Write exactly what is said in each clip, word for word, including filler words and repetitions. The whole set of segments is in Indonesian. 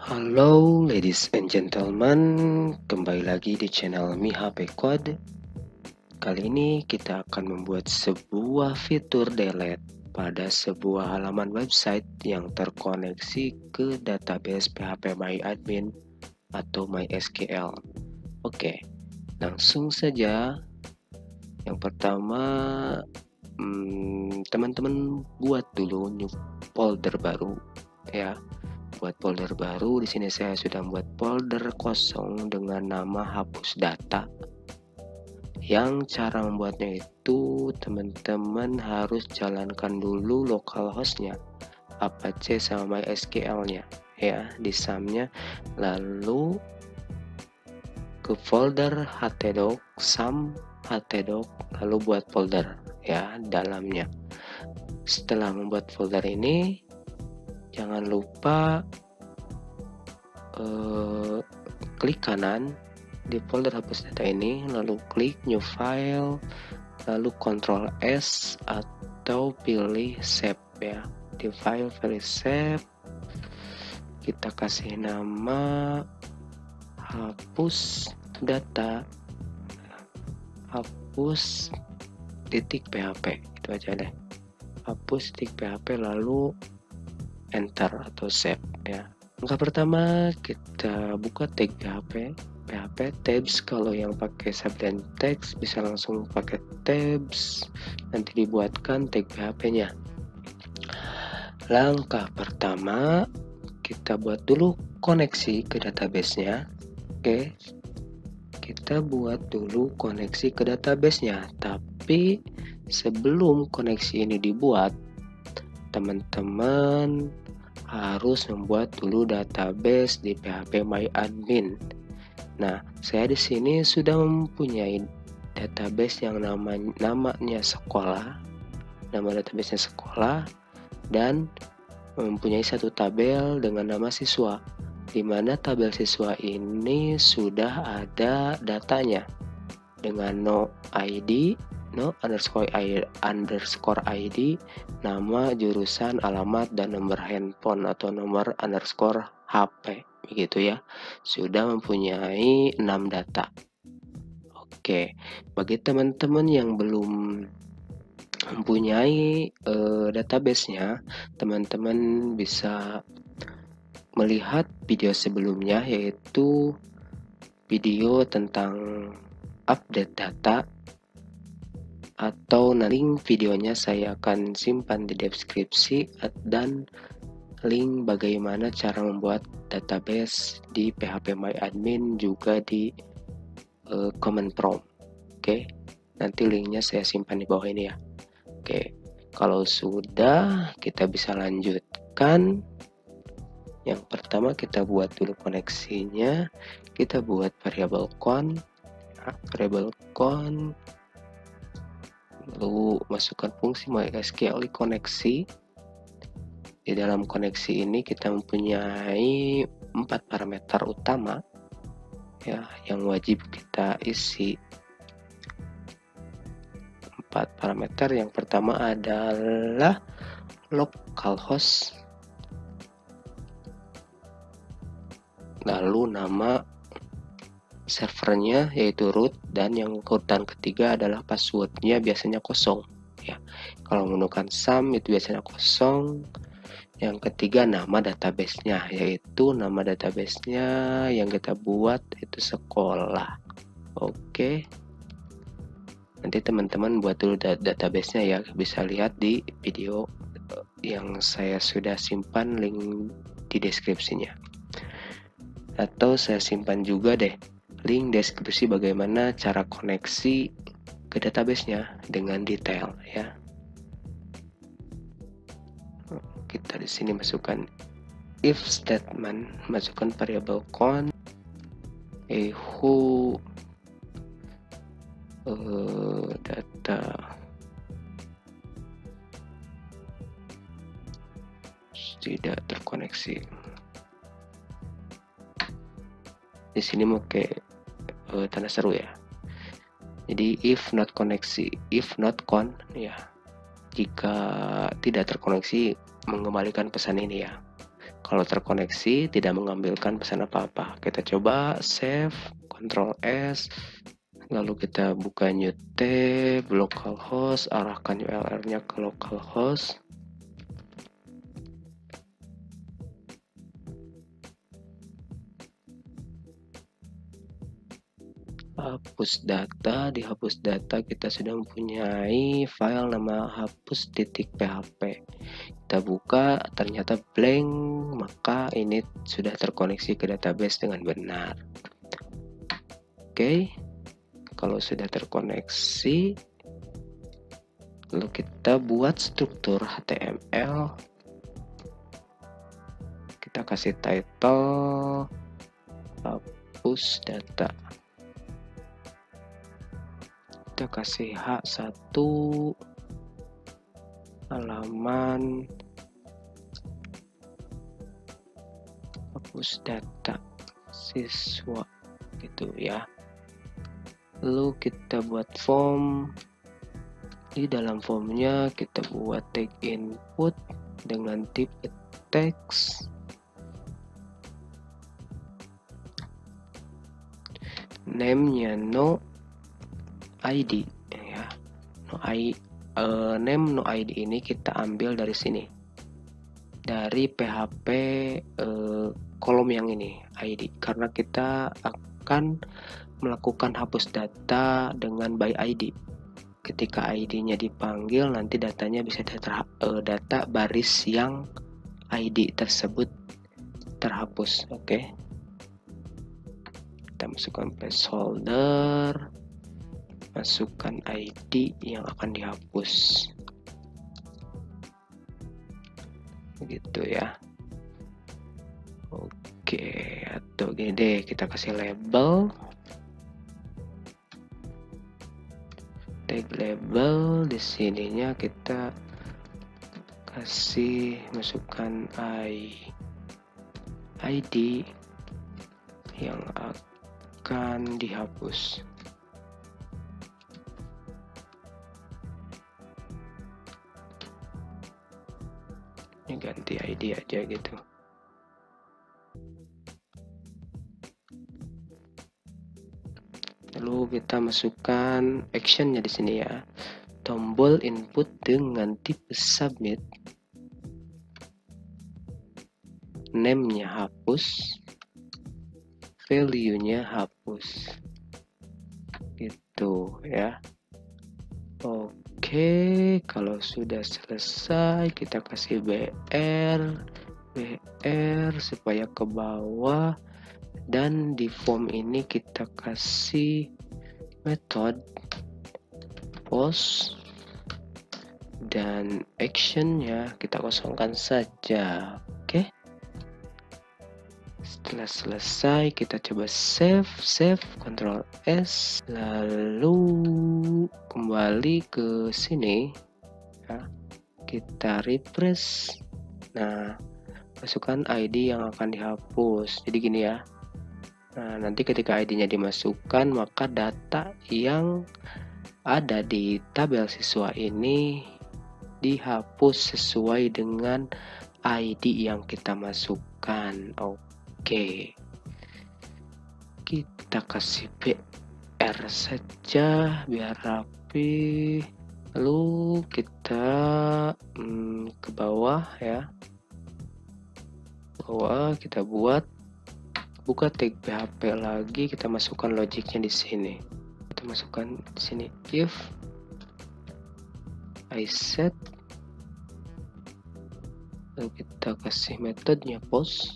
Halo ladies and gentlemen, kembali lagi di channel Mi H P Code. Kali ini kita akan membuat sebuah fitur delete pada sebuah halaman website yang terkoneksi ke database P H P MyAdmin atau MySQL. Oke, langsung saja. Yang pertama, hmm, teman-teman buat dulu new folder baru ya. Buat folder baru, di sini saya sudah membuat folder kosong dengan nama hapus data. Yang cara membuatnya itu teman-teman harus jalankan dulu localhostnya, Apache sama MySQL-nya ya, di sumnya, lalu ke folder htdoc sum htdoc, lalu buat folder ya dalamnya. Setelah membuat folder ini, jangan lupa uh, klik kanan di folder hapus data ini, lalu klik new file, lalu Ctrl S atau pilih save ya. Di file pilih save, kita kasih nama hapus data, hapus titik php, itu aja deh, hapus titik php, lalu enter atau save ya. Langkah pertama, kita buka tag php, php tabs. Kalau yang pakai subdomain text bisa langsung pakai tabs, nanti dibuatkan tag php-nya. Langkah pertama, kita buat dulu koneksi ke database-nya. Oke, kita buat dulu koneksi ke database-nya. Tapi sebelum koneksi ini dibuat, teman-teman harus membuat dulu database di P H P MyAdmin. Nah, saya di sini sudah mempunyai database yang namanya, namanya sekolah, nama database-nya sekolah, dan mempunyai satu tabel dengan nama siswa, di mana tabel siswa ini sudah ada datanya dengan no I D, no underscore I, underscore I D, nama, jurusan, alamat, dan nomor handphone atau nomor underscore H P, begitu ya. Sudah mempunyai enam data. Oke, bagi teman-teman yang belum mempunyai uh, database-nya, teman-teman bisa melihat video sebelumnya, yaitu video tentang update data, atau link videonya saya akan simpan di deskripsi, dan link bagaimana cara membuat database di P H P MyAdmin juga di uh, comment prompt. Oke, nanti linknya saya simpan di bawah ini ya. Oke, kalau sudah, kita bisa lanjutkan. Yang pertama, kita buat dulu koneksinya. Kita buat variable con, variable con, lalu masukkan fungsi MySQL koneksi. Di dalam koneksi ini kita mempunyai empat parameter utama ya, yang wajib kita isi. Empat parameter. Yang pertama adalah localhost, lalu nama servernya yaitu root, dan yang urutan ketiga adalah passwordnya, biasanya kosong ya. Kalau menggunakan sum itu biasanya kosong. Yang ketiga nama database-nya, yaitu nama database-nya yang kita buat itu sekolah. Oke, nanti teman-teman buat dulu database-nya ya, bisa lihat di video yang saya sudah simpan link di deskripsinya, atau saya simpan juga deh link deskripsi bagaimana cara koneksi ke database-nya dengan detail ya. Kita di sini masukkan if statement, masukkan variable con, echo uh, data tidak terkoneksi. Di sini mau ke uh, tanda seru ya. Jadi if not koneksi, if not con ya, jika tidak terkoneksi mengembalikan pesan ini ya. kalau terkoneksi tidak mengambilkan pesan apa-apa. Kita coba save, Ctrl S, lalu kita buka new tab, localhost, arahkan U R L-nya ke localhost. Hapus data, di hapus data kita sudah mempunyai file nama hapus.php. Kita buka, ternyata blank, maka ini sudah terkoneksi ke database dengan benar. Oke, kalau sudah terkoneksi, lalu kita buat struktur H T M L. Kita kasih title hapus data. Kita kasih H satu, halaman hapus data siswa gitu ya. Lalu kita buat form. Di dalam formnya kita buat tag input dengan tipe teks, name-nya no I D ya. No I uh, name no I D ini kita ambil dari sini, dari P H P uh, kolom yang ini I D, karena kita akan melakukan hapus data dengan by I D. Ketika I D-nya dipanggil, nanti datanya bisa data, uh, data baris yang I D tersebut terhapus. Oke, okay. Kita masukkan placeholder, masukkan I D yang akan dihapus, begitu ya. Oke, atau gini deh, kita kasih label, tag label. Di sininya kita kasih masukkan I ID yang akan dihapus. Ini ganti I D aja gitu. Lalu kita masukkan actionnya di sini ya. Tombol input dengan tipe submit. Name-nya hapus. Value-nya hapus. Gitu ya. Oke, kalau sudah selesai kita kasih B R, B R supaya ke bawah. Dan di form ini kita kasih method post dan actionnya kita kosongkan saja. Oke, setelah selesai kita coba save, save, Ctrl S, lalu kembali ke sini ya. Kita refresh. Nah, masukkan I D yang akan dihapus. Jadi gini ya. Nah, nanti ketika I D-nya dimasukkan, maka data yang ada di tabel siswa ini dihapus sesuai dengan I D yang kita masukkan. Oke, kita kasih B R saja biar rapi. Lalu kita hmm, ke bawah ya. Bawah kita buat, buka tag P H P lagi, kita masukkan logiknya di sini. Kita masukkan di sini if I set, lalu kita kasih metodenya post,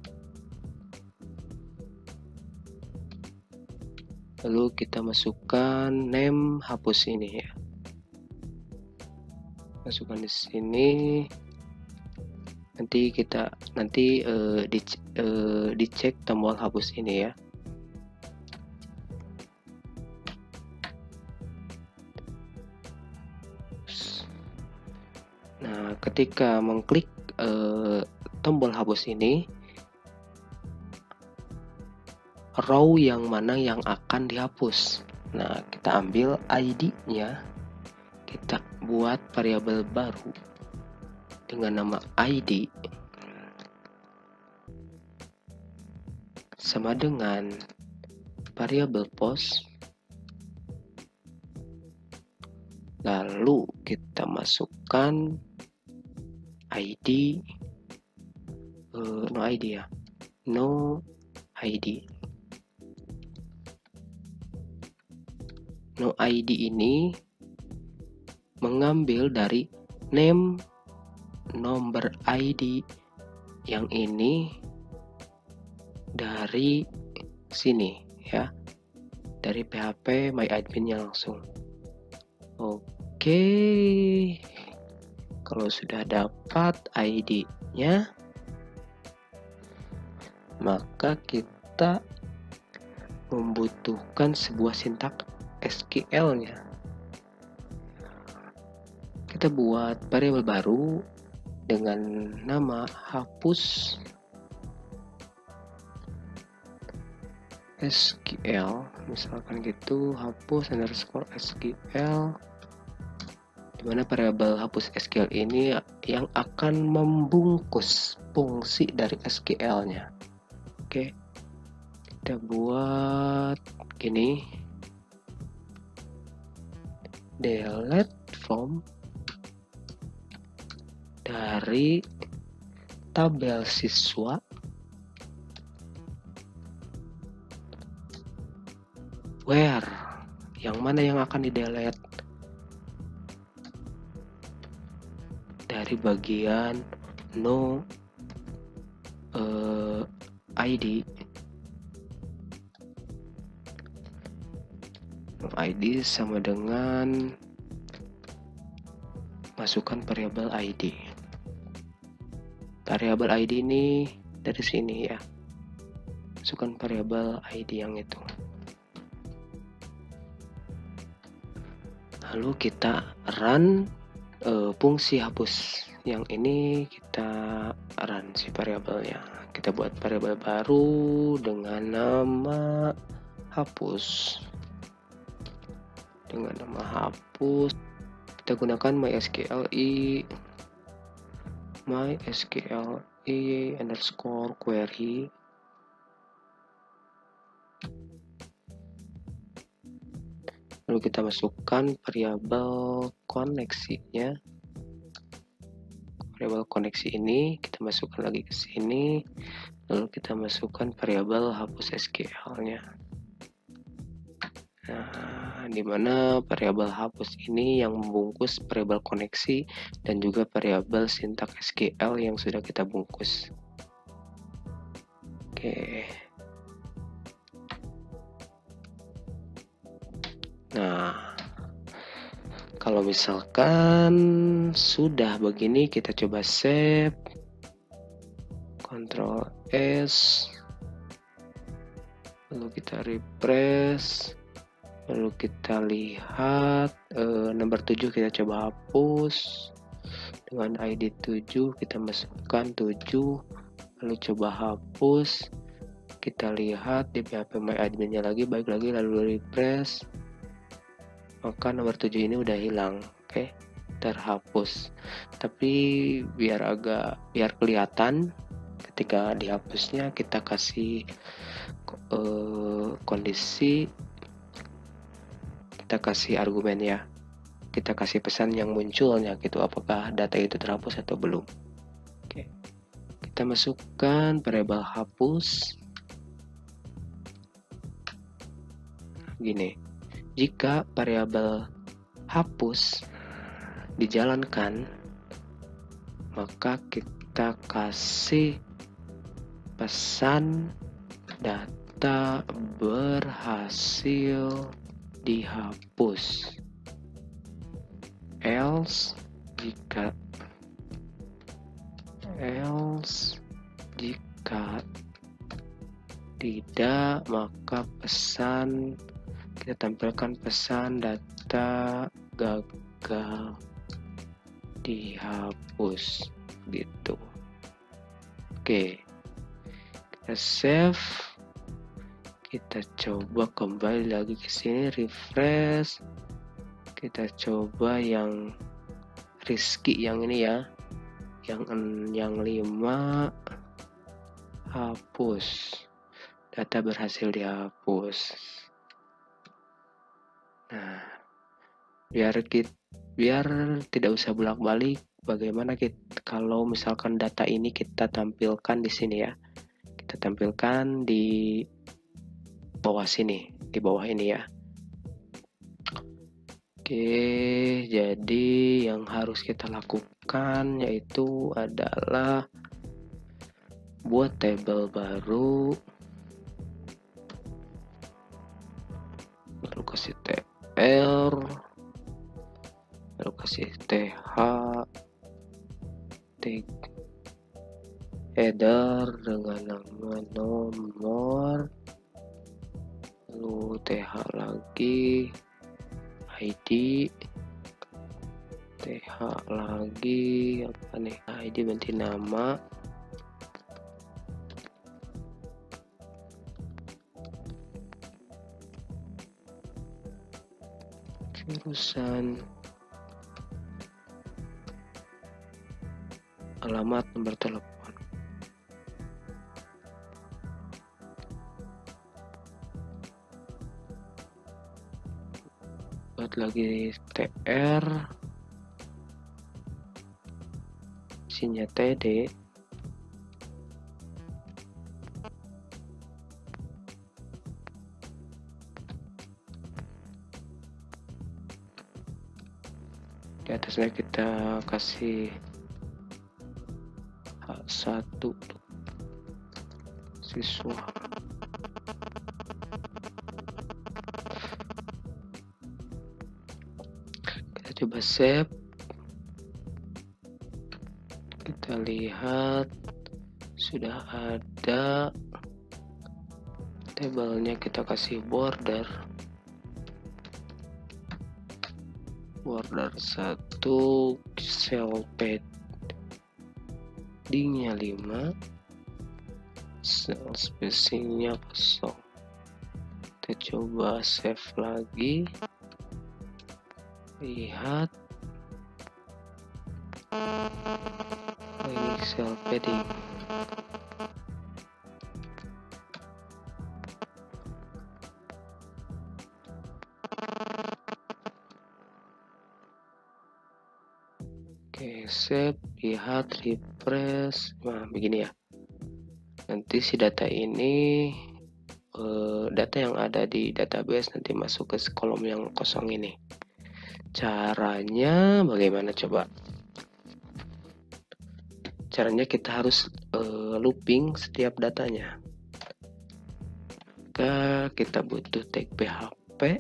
lalu kita masukkan name hapus ini ya. Masukkan di sini. Nanti kita nanti uh, di, uh, dicek tombol hapus ini ya. Nah, ketika mengklik uh, tombol hapus ini, row yang mana yang akan dihapus. Nah, kita ambil I D-nya, kita buat variabel baru dengan nama I D. sama dengan variabel post, lalu kita masukkan I D, uh, no I D ya, no I D. No I D ini mengambil dari name nomor I D yang ini dari sini ya, dari P H P MyAdmin-nya langsung. Oke, kalau sudah dapat I D-nya, maka kita membutuhkan sebuah sintak S Q L-nya. Kita buat variabel baru dengan nama hapus S Q L, misalkan gitu, hapus underscore S Q L, dimana variabel hapus S Q L ini yang akan membungkus fungsi dari S Q L-nya. Oke, kita buat gini, delete from dari tabel siswa where, yang mana yang akan di delete dari bagian no uh, I D. No I D sama dengan masukkan variabel I D. Variabel I D ini dari sini ya, masukkan variabel I D yang itu. Lalu kita run uh, fungsi hapus yang ini, kita run si variabelnya. Kita buat variabel baru dengan nama hapus. Dengan nama hapus, kita gunakan MySQLi MySQLi underscore query. Lalu kita masukkan variabel koneksinya. Variabel koneksi ini kita masukkan lagi ke sini. Lalu kita masukkan variabel hapus S Q L-nya. Nah, dimana variabel hapus ini yang membungkus variabel koneksi dan juga variabel sintak S Q L yang sudah kita bungkus. Oke. Nah, kalau misalkan sudah begini, kita coba save, Ctrl S, lalu kita refresh, lalu kita lihat eh, nomor tujuh kita coba hapus dengan I D tujuh, kita masukkan tujuh, lalu coba hapus, kita lihat di P H P MyAdmin-nya lagi, baik lagi, lalu refresh, maka nomor tujuh ini udah hilang. Oke, terhapus. Tapi biar agak biar kelihatan ketika dihapusnya, kita kasih uh, kondisi, kita kasih argumen ya, kita kasih pesan yang munculnya gitu, apakah data itu terhapus atau belum. Oke, kita masukkan variabel hapus gini. Jika variabel hapus dijalankan, maka kita kasih pesan data berhasil dihapus. Else jika else jika tidak, maka pesan kita tampilkan pesan data gagal dihapus gitu. Oke, kita save, kita coba kembali lagi ke sini, refresh, kita coba yang Rizky yang ini ya, yang yang lima hapus. data berhasil dihapus. Nah, biar kita biar tidak usah bolak-balik, bagaimana kita kalau misalkan data ini kita tampilkan di sini ya. Kita tampilkan di bawah sini, di bawah ini ya. Oke, jadi yang harus kita lakukan yaitu adalah buat tabel baru, lalu kasih tr, lalu kasih th, tag header dengan nama nomor, lalu th lagi, I D, th lagi apa nih, I D ganti nama, jurusan, alamat, nomor telepon. Buat lagi tr, isinya td, di atasnya kita kasih H satu siswa. Kita coba save, kita lihat sudah ada tabelnya. Kita kasih border border satu, cell paddingnya lima, cell spacingnya kosong. Kita coba save lagi, lihat ini cell padding. Oke, save, lihat, refresh. Nah, begini ya. Nanti si data ini eh, data yang ada di database nanti masuk ke kolom yang kosong ini. Caranya bagaimana coba? Caranya kita harus eh, looping setiap datanya. Maka kita butuh tag php,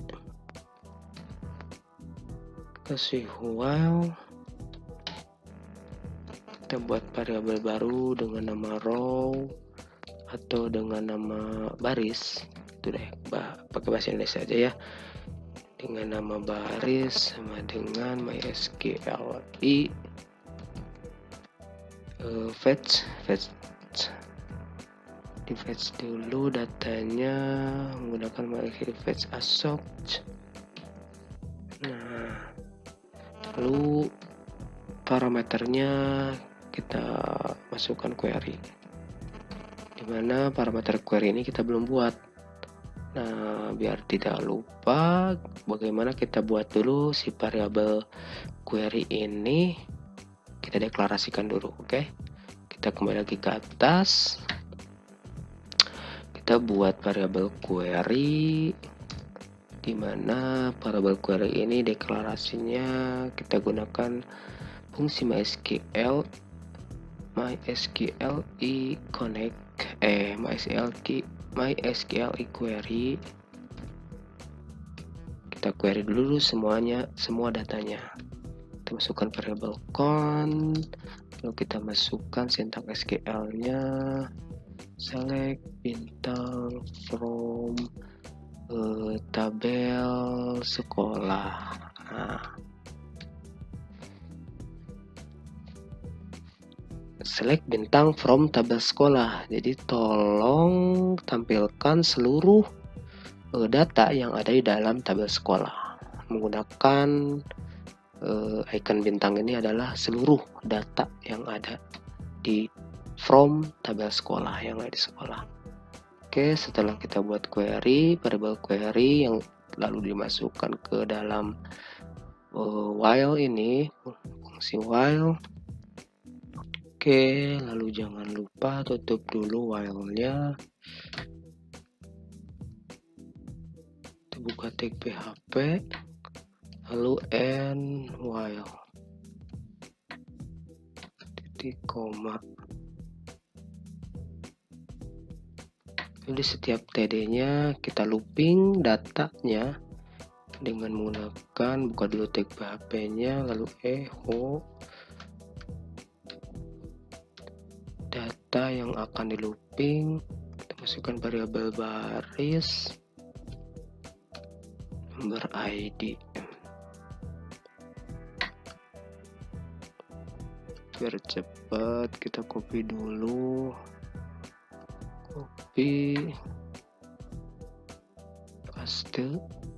kasih while, kita buat variabel baru dengan nama row atau dengan nama baris. Itu deh, bah, pakai bahasa Indonesia aja ya. Dengan nama baris sama dengan mysql i uh, fetch fetch di fetch dulu datanya menggunakan mysql fetch assoc. Nah, lalu parameternya kita masukkan query, dimana parameter query ini kita belum buat. Nah, biar tidak lupa, bagaimana kita buat dulu si variabel query ini, kita deklarasikan dulu. Oke, kita kembali lagi ke atas, kita buat variabel query, dimana variabel query ini deklarasinya kita gunakan fungsi mysql mysql i connect eh mysql mysql i query. Kita query dulu semuanya, semua datanya. Kita masukkan variabel count, lalu kita masukkan sintaks S Q L-nya, select bintang from uh, tabel sekolah. Nah, select bintang from tabel sekolah. Jadi tolong tampilkan seluruh uh, data yang ada di dalam tabel sekolah. Menggunakan uh, icon bintang ini adalah seluruh data yang ada di from tabel sekolah yang ada di sekolah. Oke, setelah kita buat query, variabel query yang lalu dimasukkan ke dalam uh, while ini, fungsi while. Oke, lalu jangan lupa tutup dulu while-nya. Kita buka tag P H P, lalu end while, titik koma. Jadi setiap T D-nya kita looping datanya dengan menggunakan, buka dulu tag P H P-nya, lalu echo data yang akan di looping. Kita masukkan variabel baris, nomor I D. Biar cepat kita copy dulu, copy, paste.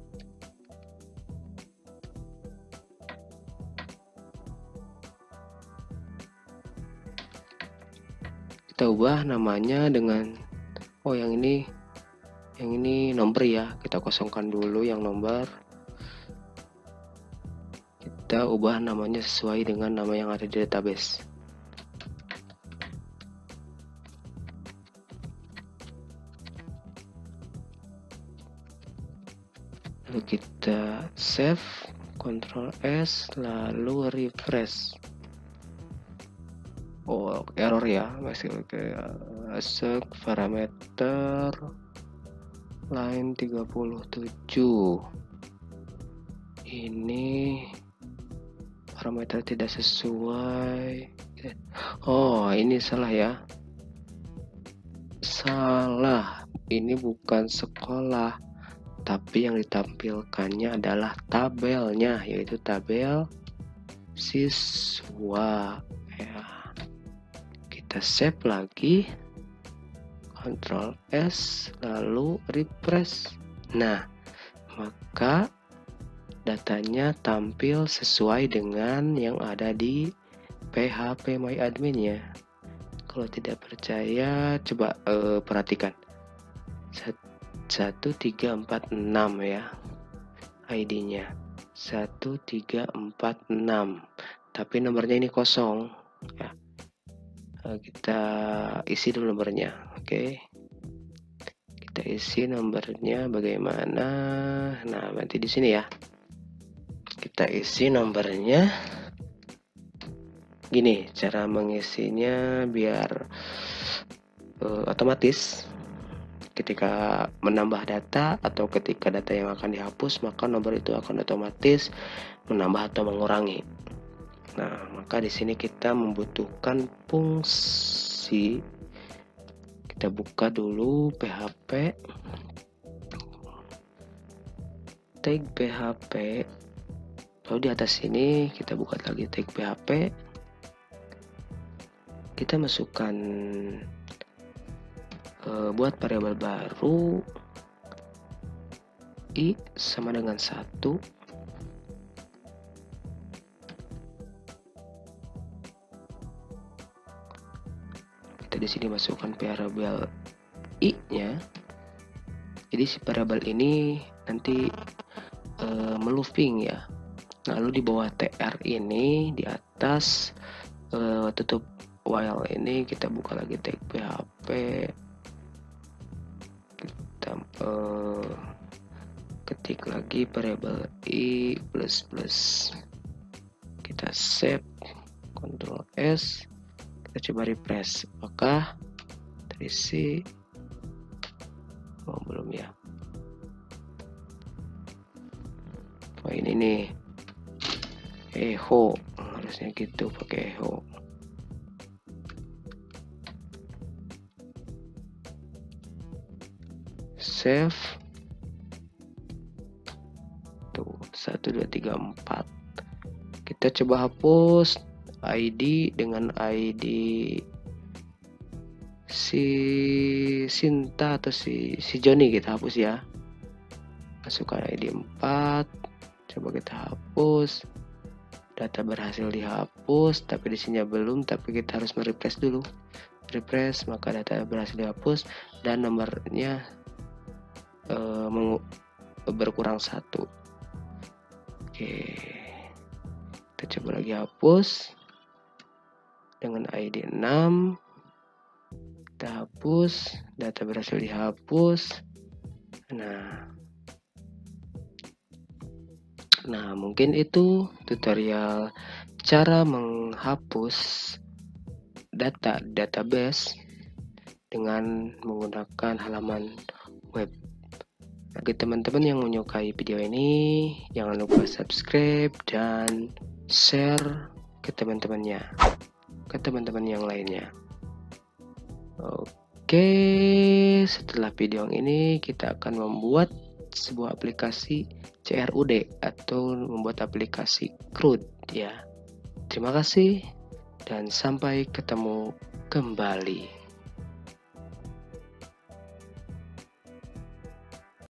Kita ubah namanya dengan, oh yang ini yang ini nomor ya, kita kosongkan dulu yang nomor, kita ubah namanya sesuai dengan nama yang ada di database. Lalu kita save, Ctrl S, lalu refresh. Oh, error ya, masih oke. Asek parameter line tiga puluh tujuh. Ini parameter tidak sesuai. Oh, ini salah ya. Salah. Ini bukan sekolah, tapi yang ditampilkannya adalah tabelnya, yaitu tabel siswa. Ya. Kita save lagi, Ctrl S, lalu refresh. Nah, maka datanya tampil sesuai dengan yang ada di P H P MyAdmin ya. Kalau tidak percaya, coba eh, perhatikan. satu tiga empat enam ya I D-nya. satu tiga empat enam. Tapi nomornya ini kosong ya. Kita isi dulu nomornya. Oke, kita isi nomornya bagaimana. Nah, nanti di sini ya kita isi nomornya. Gini cara mengisinya biar uh, otomatis ketika menambah data atau ketika data yang akan dihapus, maka nomor itu akan otomatis menambah atau mengurangi. Nah, maka di sini kita membutuhkan fungsi. Kita buka dulu P H P, tag P H P, lalu di atas sini kita buka lagi tag P H P. Kita masukkan uh, buat variabel baru i sama dengan satu. Di sini masukkan variabel i-nya. Jadi si variabel ini nanti e, melooping ya. Lalu di bawah tr ini di atas e, tutup while ini kita buka lagi tag P H P. Kita e, ketik lagi variabel i plus plus. Kita save, Ctrl S. Kita coba refresh, apakah terisi? Oh, belum ya. Oh, ini nih echo, harusnya gitu, pakai echo. Save. Tuh, satu dua tiga empat. Kita coba hapus I D dengan I D si Sinta atau si si Joni, kita hapus ya. Masukkan I D empat, coba kita hapus. Data berhasil dihapus, tapi di sini belum, tapi kita harus merefresh dulu. refresh, maka data berhasil dihapus dan nomornya uh, berkurang satu. Oke, kita coba lagi hapus dengan I D enam. Kita hapus, data berhasil dihapus. Nah, nah mungkin itu tutorial cara menghapus data database dengan menggunakan halaman web. Bagi teman-teman yang menyukai video ini, jangan lupa subscribe dan share ke teman-temannya, ke teman-teman yang lainnya. Oke, setelah video ini kita akan membuat sebuah aplikasi C R U D atau membuat aplikasi C R U D ya. Terima kasih dan sampai ketemu kembali.